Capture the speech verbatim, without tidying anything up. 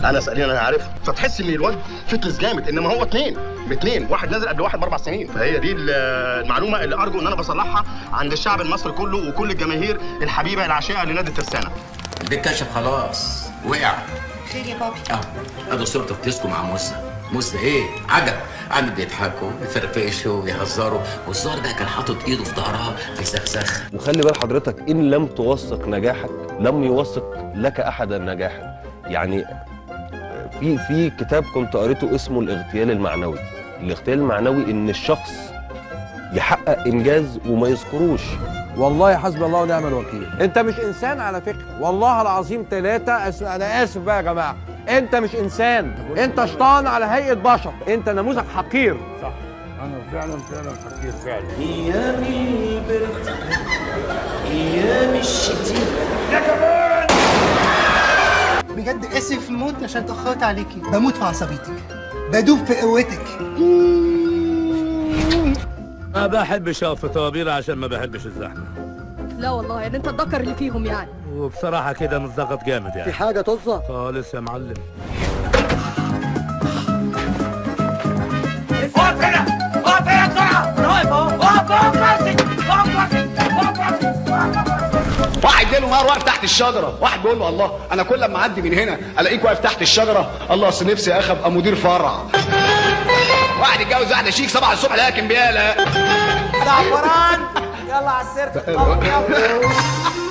انا سالين انا عارفها، فتحس ان الواد فتلس جامد، انما هو اتنين باتنين، واحد نازل قبل واحد باربع سنين. فهي دي المعلومه اللي ارجو ان انا بصلحها عند الشعب المصري كله وكل الجماهير الحبيبه العشيقه لنادي الترسانه. البيت كشف خلاص، وقع. خير يا بابي؟ اه ادوا صورته بتسكو مع موسى. موسى ايه؟ عجب، قعدوا بيضحكوا ويفرفشوا ويهزروا، والظاهر ده كان حاطط ايده في ظهرها في سخسخ. وخلي بال حضرتك، ان لم توثق نجاحك لم يوثق لك احدا نجاحا. يعني في في كتاب كنت قريته اسمه الاغتيال المعنوي. الاغتيال المعنوي ان الشخص يحقق انجاز وما يذكروش. والله حسبي الله ونعم الوكيل. انت مش انسان على فكره، والله العظيم ثلاثه أس... انا اسف بقى يا جماعه، انت مش انسان، انت شيطان على هيئه بشر، انت نموذج حقير. صح، انا فعلا فعلا حقير فعلا. ايام البرد، ايام الشتيء. يا كمان بجد اسف موت عشان اتاخرت عليكي، بموت في عصبيتك، بدوب في قوتك. ما بحبش اقف في طوابير عشان ما بحبش الزحمه. لا والله يعني انت الذكر اللي فيهم يعني. وبصراحه كده متضغط جامد يعني. في حاجه طزه خالص يا معلم. اقف هنا، اقف هنا بسرعه، انا واقف اهو، اقف اقف راسي، اقف راسي، اقف راسي. واحد جاله نهار واقف تحت الشجره، واحد بيقول له الله انا كل ما اعدي من هنا الاقيك واقف تحت الشجره، الله اصل نفسي يا اخي ابقى مدير فرع. واحد اتجوز واحده شيك صباح الصبح لكن بيالا زعفران يلا على السيرك.